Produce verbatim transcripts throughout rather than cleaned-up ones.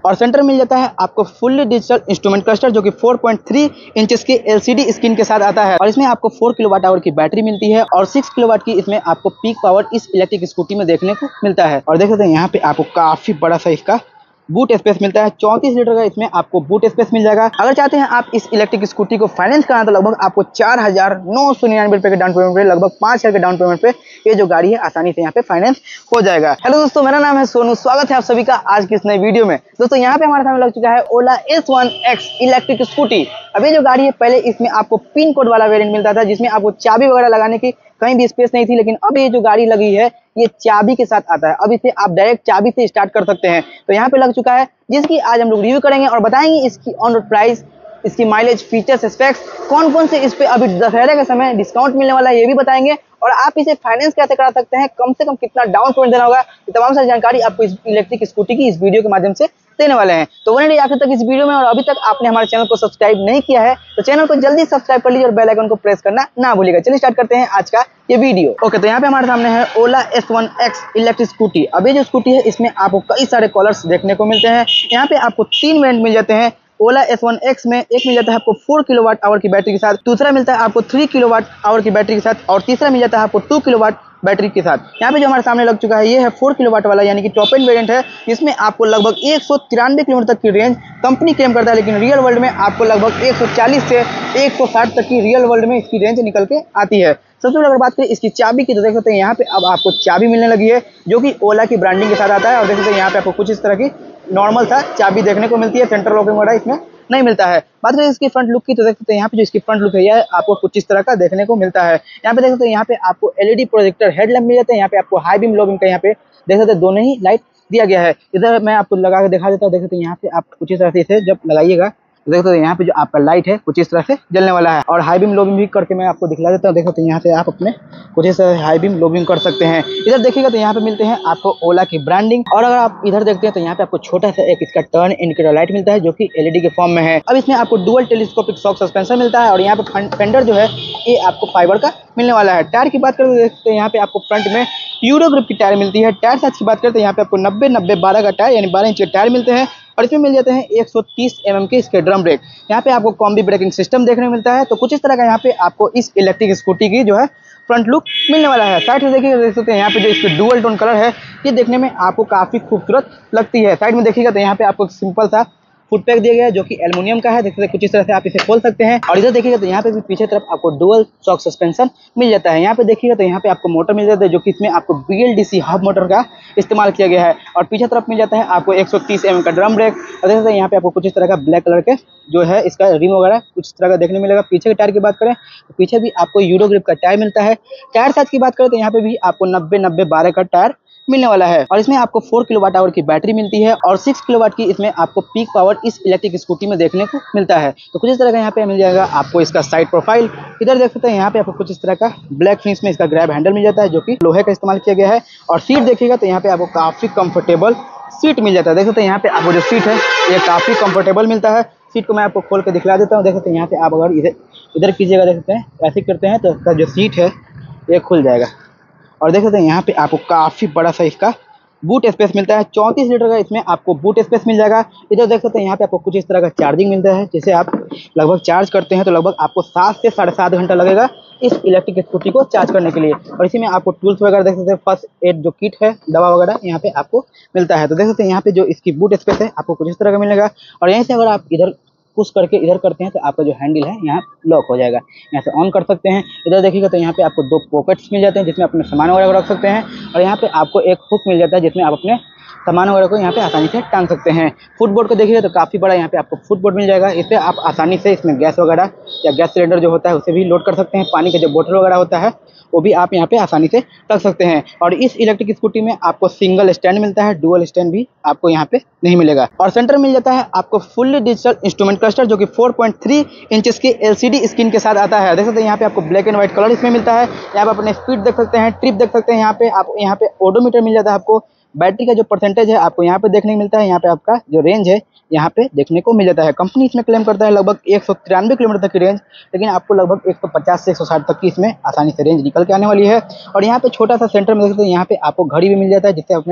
और सेंटर मिल जाता है आपको फुल्ली डिजिटल इंस्ट्रूमेंट क्लस्टर जो कि फोर पॉइंट थ्री इंचेस की एलसीडी स्क्रीन के साथ आता है। और इसमें आपको फोर किलोवाट आवर की बैटरी मिलती है और सिक्स किलोवाट की इसमें आपको पीक पावर इस इलेक्ट्रिक स्कूटी में देखने को मिलता है। और देख सकते हैं यहाँ पे आपको काफी बड़ा सा इसका बूट स्पेस मिलता है। चौंतीस लीटर का इसमें आपको बूट स्पेस मिल जाएगा। अगर चाहते हैं आप इस इलेक्ट्रिक स्कूटी को फाइनेंस कराना तो लगभग आपको चार हजार नौ सौ निन्यानवे रुपए के डाउन पेमेंट पे, लगभग पांच हजार के डाउन पेमेंट पे ये जो गाड़ी है आसानी से यहाँ पे फाइनेंस हो जाएगा। हेलो दोस्तों, मेरा नाम है सोनू, स्वागत है आप सभी का आज की इस नई वीडियो में। दोस्तों यहाँ पे हमारे सामने लग चुका है Ola S one X electric scooty. अब ये जो गाड़ी है, पहले इसमें आपको पिन कोड वाला वेरिएंट मिलता था जिसमें आपको चाबी वगैरह लगाने की कहीं भी स्पेस नहीं थी, लेकिन अब ये जो गाड़ी लगी है ये चाबी के साथ आता है। अब इसे आप डायरेक्ट चाबी से स्टार्ट कर सकते हैं। तो यहाँ पे लग चुका है जिसकी आज हम लोग रिव्यू करेंगे और बताएंगे इसकी ऑन रोड प्राइस, इसकी माइलेज, फीचर्स, स्पेक्स, कौन कौन से इस पे अभी दशहरे के समय डिस्काउंट मिलने वाला है ये भी बताएंगे। और आप इसे फाइनेंस कैसे करा सकते हैं, कम से कम कितना डाउन पेमेंट देना होगा, ये तमाम सारी जानकारी आपको इस इलेक्ट्रिक स्कूटी की इस वीडियो के माध्यम से देने वाले हैं। तो बने रहिए आखिर तक इस वीडियो में। और अभी तक आपने हमारे चैनल को सब्सक्राइब नहीं किया है तो चैनल को जल्दी सब्सक्राइब कर लीजिए और बेल आइकन को प्रेस करना ना भूलिएगा। चलिए स्टार्ट करते हैं आज का ये वीडियो। ओके, तो यहाँ पे हमारे सामने है Ola S one X electric scooty. अब ये जो स्कूटी है इसमें आपको कई सारे कलर्स देखने को मिलते हैं। यहाँ पे आपको तीन वेरिएंट मिल जाते हैं। ओला एस वन एक्स में एक मिल जाता है आपको फोर किलोवाट आवर की बैटरी के साथ, दूसरा मिलता है आपको थ्री किलोवाट आवर की बैटरी के साथ और तीसरा मिल जाता है आपको टू किलोवाट बैटरी के साथ। यहाँ पे जो हमारे सामने लग चुका है ये है फोर किलोवाट वाला, यानी कि टॉप एंड वेरिएंट है। इसमें आपको लगभग एक सौ तिरानवे किलोमीटर तक की रेंज कंपनी क्लेम करता है, लेकिन रियल वर्ल्ड में आपको लगभग एक सौ चालीस से एक सौ साठ तक की रियल वर्ल्ड में इसकी रेंज निकल के आती है। सबसे पहले अगर बात करें इसकी चाबी की तो देख सकते हैं यहाँ पे अब आपको चाबी मिलने लगी है जो कि ओला की ब्रांडिंग के साथ आता है। और देख सकते हैं यहाँ पे आपको कुछ इस तरह की नॉर्मल सा चाबी देखने को मिलती है, सेंटर लॉकिंग वगैरह इसमें नहीं मिलता है। बात करें इसकी फ्रंट लुक की तो देख सकते हैं यहाँ पे जो इसकी फ्रंट लुक है यह आपको कुछ इस तरह का देखने को मिलता है। यहाँ पे देख सकते हैं यहाँ पे आपको एलईडी प्रोजेक्टर हेडलैम्प मिल जाते हैं। यहाँ पे आपको हाई बीम लो बीम का यहाँ पे देख सकते हैं दोनों ही लाइट दिया गया है। इधर मैं आपको लगा के दिखा देता हूँ। देख सकते हैं यहाँ पे आप कुछ इस तरह से इसे जब लगाइएगा देख सकते हैं यहाँ पे जो आपका लाइट है कुछ इस तरह से जलने वाला है। और हाई बीम लो बीम भी करके मैं आपको दिखला देता हूँ। देख सकते हैं यहाँ से आप अपने कुछ इस तरह हाई बीम लो बीम कर सकते हैं। इधर देखिएगा तो यहाँ पे मिलते हैं आपको ओला की ब्रांडिंग। और अगर आप इधर देखते हैं तो यहाँ पे आपको छोटा सा एक इसका टर्न इंडिकेटर लाइट मिलता है जो कि एलईडी के फॉर्म में है। अब इसमें आपको डुअल टेलीस्कोपिक शॉक सस्पेंशन मिलता है। और यहाँ पे फेंडर जो है ये आपको फाइबर का मिलने वाला है। टायर की बात करें तो देख सकते हैं यहाँ पे आपको फ्रंट में यूरो ग्रिप की टायर मिलती है। टायर साइज की बात करें तो यहाँ पे आपको नब्बे नब्बे बारह का टायर यानी बारह इंच के टायर मिलते हैं। और इसमें मिल जाते हैं एक सौ तीस एम एम के इसके ड्रम ब्रेक। यहाँ पे आपको कॉम्बी ब्रेकिंग सिस्टम देखने को मिलता है। तो कुछ इस तरह का यहाँ पे आपको इस इलेक्ट्रिक स्कूटी की जो है फ्रंट लुक मिलने वाला है। साइड में देखिएगा देख सकते हैं यहाँ पे जो इसकी डुअल टोन कलर है ये देखने में आपको काफी खूबसूरत लगती है। साइड में देखिएगा तो यहाँ पे आपको सिंपल सा फुट पैक दिया गया है जो कि एल्युमिनियम का है। देखते हैं कुछ इस तरह से आप इसे खोल सकते हैं। और इधर देखिएगा तो यहाँ पे भी पीछे तरफ आपको डुअल शॉक सस्पेंशन मिल जाता है। यहाँ पे देखिएगा तो यहाँ पे आपको मोटर मिल जाता है जो कि इसमें आपको बीएलडीसी हब मोटर का इस्तेमाल किया गया है। और पीछे तरफ मिल जाता है आपको एक सौ तीस एम एम का ड्रम ब्रेक। और देख सकते हैं यहाँ पे आपको कुछ इस तरह का ब्लैक कलर के जो है इसका रिम वगैरह कुछ इस तरह का देखने मिलेगा। पीछे के टायर की बात करें तो पीछे भी आपको यूरो ग्रिप का टायर मिलता है। टायर साइज की बात करें तो यहाँ पे भी आपको नब्बे नब्बे बारह का टायर मिलने वाला है। और इसमें आपको फोर किलोवाट आवर की बैटरी मिलती है और सिक्स किलोवाट की इसमें आपको पीक पावर इस इलेक्ट्रिक स्कूटी में देखने को मिलता है। तो कुछ इस तरह का यहाँ पे मिल जाएगा आपको इसका साइड प्रोफाइल। इधर देख सकते हैं यहाँ पे आपको कुछ इस तरह का ब्लैक फिनिश में इसका ग्रैब हैंडल मिल जाता है जो कि लोहे का इस्तेमाल किया गया है। और सीट देखिएगा तो यहाँ पे आपको काफी कंफर्टेबल सीट मिल जाता है। देख सकते हैं यहाँ पे आपको जो सीट है ये काफी कंफर्टेबल मिलता है। सीट को मैं आपको खोल कर दिखला देता हूँ। देख सकते हैं यहाँ पे आप अगर इधर इधर कीजिएगा देख सकते हैं ऐसे करते हैं तो इसका जो सीट है ये खुल जाएगा। और देख सकते हैं यहाँ पे आपको काफी बड़ा सा इसका बूट स्पेस मिलता है। चौंतीस लीटर का इसमें आपको बूट स्पेस मिल जाएगा। इधर देख सकते हैं यहाँ पे आपको कुछ इस तरह का चार्जिंग मिलता है। जैसे आप लगभग चार्ज करते हैं तो लगभग आपको सात से साढ़े सात घंटा लगेगा इस इलेक्ट्रिक स्कूटी को चार्ज करने के लिए। और इसी में आपको टूल्स वगैरह देख सकते हैं, फर्स्ट एड जो किट है, दवा वगैरह यहाँ पे आपको मिलता है। तो देख सकते हैं यहाँ पे जो इसकी बूट स्पेस है आपको कुछ इस तरह का मिलेगा। और यहीं से अगर आप इधर पुश करके इधर करते हैं तो आपका जो हैंडल है यहाँ लॉक हो जाएगा, यहाँ से ऑन कर सकते हैं। इधर देखिएगा तो यहाँ पे आपको दो पॉकेट्स मिल जाते हैं जिसमें अपने सामान वगैरह रख सकते हैं। और यहाँ पे आपको एक हुक मिल जाता है जिसमें आप अपने सामान वगैरह को यहाँ पे आसानी से टांग सकते हैं। फुटबोर्ड को देखिएगा तो काफ़ी बड़ा यहाँ पे आपको फुटबोर्ड मिल जाएगा। इससे आप आसानी से इसमें गैस वगैरह या गैस सिलेंडर जो होता है उसे भी लोड कर सकते हैं। पानी का जो बोतल वगैरह होता है वो भी आप यहाँ पे आसानी से रख सकते हैं। और इस इलेक्ट्रिक स्कूटी में आपको सिंगल स्टैंड मिलता है, डुअल स्टैंड भी आपको यहाँ पे नहीं मिलेगा। और सेंटर मिल जाता है आपको फुल्ली डिजिटल इंस्ट्रूमेंट क्लस्टर जो कि फोर पॉइंट थ्री इंचेस की एलसीडी स्क्रीन के साथ आता है। देख सकते हैं यहाँ पे आपको ब्लैक एंड व्हाइट कलर इसमें मिलता है। यहाँ पे अपने स्पीड देख सकते हैं, ट्रिप देख सकते हैं। यहाँ पे आप यहाँ पे ओडोमीटर मिल जाता है। आपको बैटरी का जो परसेंटेज है आपको यहाँ पे देखने को मिलता है। यहाँ पे आपका जो रेंज है यहाँ पे देखने को मिल जाता है। कंपनी इसमें क्लेम करता है लगभग एक सौ तिरानवे किलोमीटर तक की रेंज, लेकिन आपको लगभग एक सौ पचास से एक सौ साठ तक की इसमें आसानी से रेंज निकल के आने वाली है। और यहाँ पे छोटा सा सेंटर में देख सकते हैं यहाँ पे आपको घड़ी भी मिल जाता है जिससे अपने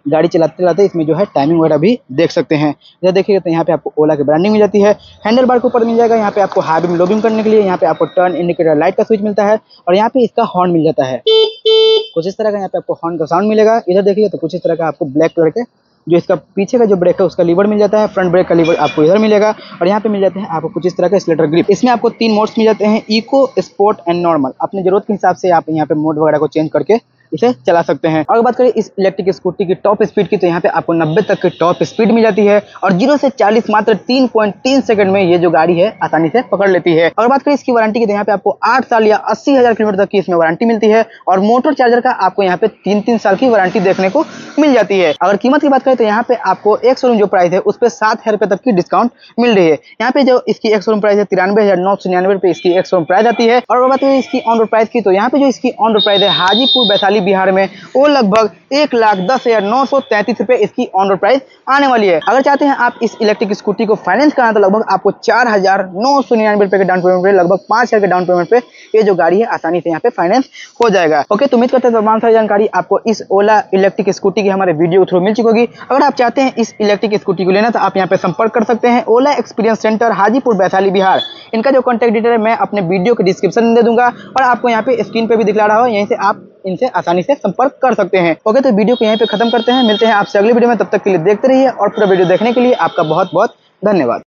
गाड़ी चलाते चलाते इसमें जो है टाइमिंग वगैरह भी देख सकते हैं। इधर देखिएगा तो यहाँ पे आपको ओला की ब्रांडिंग मिल जाती है। हैंडल बार के ऊपर मिल जाएगा यहाँ पे आपको हाई बीम लो बीम करने के लिए, यहाँ पे आपको टर्न इंडिकेटर लाइट का स्विच मिलता है और यहाँ पे इसका हॉर्न मिल जाता है। कुछ इस तरह का यहाँ पे आपको हॉर्न का साउंड मिलेगा। इधर देखिए तो कुछ इस तरह का आपको ब्लैक कलर के जो इसका पीछे का जो ब्रेक है उसका लीवर मिल जाता है। फ्रंट ब्रेक का लीवर आपको इधर मिलेगा और यहाँ पे मिल जाते हैं आपको कुछ इस तरह का स्लेटर ग्रिप। इसमें आपको तीन मोड्स मिल जाते हैं, इको, स्पोर्ट एंड नॉर्मल। अपनी जरूरत के हिसाब से आप यहाँ पे मोड वगैरह को चेंज करके इसे चला सकते हैं। और बात करें इस इलेक्ट्रिक स्कूटी की टॉप स्पीड की तो यहाँ पे आपको नब्बे तक की टॉप स्पीड मिल जाती है और जीरो से चालीस मात्र तीन पॉइंट तीन सेकंड में ये जो गाड़ी है आसानी से पकड़ लेती है। और बात करें इसकी वारंटी की तो यहाँ पे आपको आठ साल या अस्सी हजार किलोमीटर तक की इसमें वारंटी मिलती है और मोटर चार्जर का आपको यहाँ पे तीन तीन साल की वारंटी देखने को मिल जाती है। अगर कीमत की बात करें तो यहाँ पे आपको एक शोरूम जो प्राइस है उस पर सात हजार रुपए तक की डिस्काउंट मिल रही है। यहाँ पे जो इसकी एक शोरूम प्राइस है तिरानवे हजार नौ सौ निन्यानवे रुपए इसकी एक शोरूम प्राइस आती है। और बात करें इसकी ऑन रोड प्राइस की तो यहाँ पे जो इसकी ऑन रोड प्राइस है हाजीपुर वैशाली बिहार में वो लगभग एक लाख दस हजार नौ सौ तैंतीस रुपए इसकी ऑन रोड प्राइस आने वाली है। अगर चाहते हैं आप इस इलेक्ट्रिक स्कूटी को फाइनेंस कराना तो लगभग आपको चार हजार नौ सौ निन्यानवे रुपए के डाउन पेमेंट पे लगभग पांच हजार के डाउन पेमेंट पे ये जो गाड़ी है आसानी से यहाँ पे फाइनेंस हो जाएगा। ओके, तो उम्मीद करते हैं तमाम सारी जानकारी आपको इस ओला इलेक्ट्रिक स्कूटी की हमारे वीडियो के थ्रू मिल चुकी होगी। अगर आप चाहते हैं इस इलेक्ट्रिक स्कूटी को लेना तो आप यहाँ पे संपर्क कर सकते हैं ओला एक्सपीरियंस सेंटर हाजीपुर वैशाली बिहार। इनका जो कॉन्टैक्ट डिटेल है मैं अपने वीडियो के डिस्क्रिप्शन में दे दूंगा और आपको यहाँ पे स्क्रीन पे भी दिखला रहा हो, यहीं से आप इनसे आसानी से संपर्क कर सकते हैं। ओके, तो वीडियो को यहीं पे खत्म करते हैं, मिलते हैं आपसे अगले वीडियो में। तब तक के लिए देखते रहिए और पूरा वीडियो देखने के लिए आपका बहुत बहुत धन्यवाद।